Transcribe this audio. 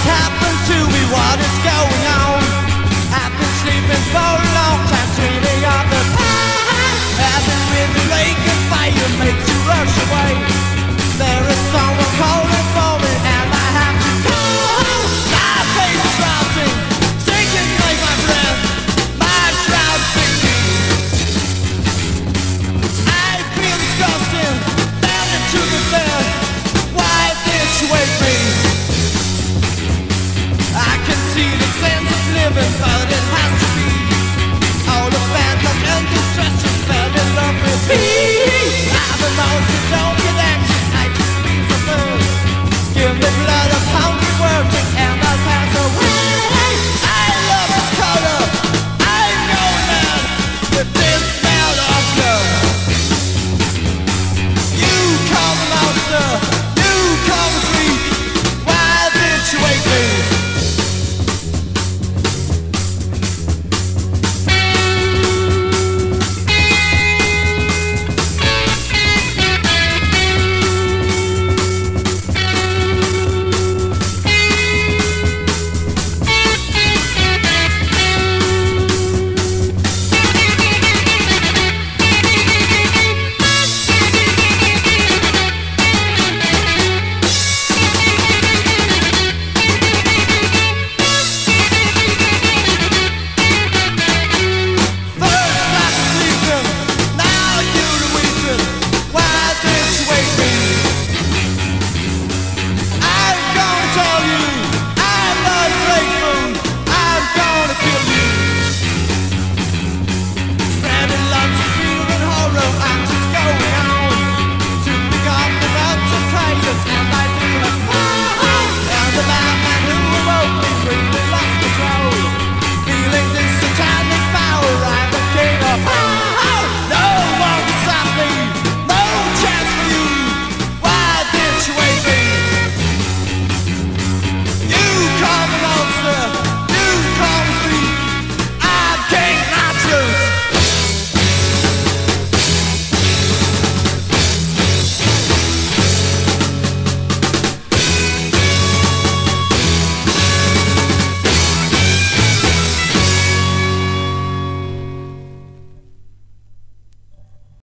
has happened to me? What is going on? I've been sleeping for a long time, dreaming of the past. As it with the lake and fire makes you rush away. There is someone calling for me.